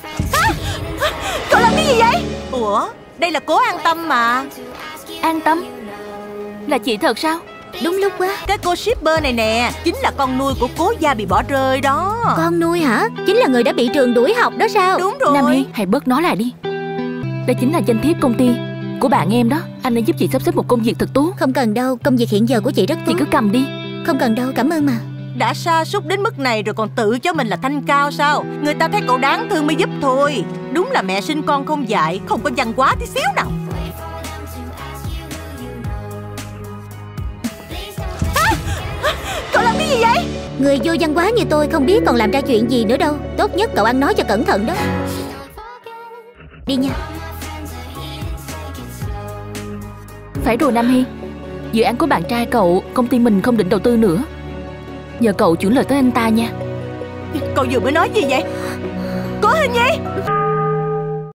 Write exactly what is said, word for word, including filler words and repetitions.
À, cậu làm cái gì vậy? Ủa, đây là Cố An Tâm mà. An Tâm? Là chị thật sao? Đúng lúc quá. Cái cô shipper này nè chính là con nuôi của Cố gia bị bỏ rơi đó. Con nuôi hả? Chính là người đã bị trường đuổi học đó sao? Đúng rồi. Nam Hy, hãy bớt nói lại đi. Đây chính là danh thiếp công ty của bạn em đó. Anh nên giúp chị sắp xếp một công việc thật tốt. Không cần đâu, công việc hiện giờ của chị rất tốt. Chị cứ cầm đi. Không cần đâu, cảm ơn mà. Đã sa sút đến mức này rồi còn tự cho mình là thanh cao sao? Người ta thấy cậu đáng thương mới giúp thôi. Đúng là mẹ sinh con không dạy, không có văn hóa tí xíu nào. À, à, cậu làm cái gì vậy? Người vô văn hóa như tôi không biết còn làm ra chuyện gì nữa đâu. Tốt nhất cậu ăn nói cho cẩn thận đó. Đi nha. Phải rồi Nam Hy, dự án của bạn trai cậu, công ty mình không định đầu tư nữa. Nhờ cậu chuyển lời tới anh ta nha. Cậu vừa mới nói gì vậy? Cố Hình Nhi.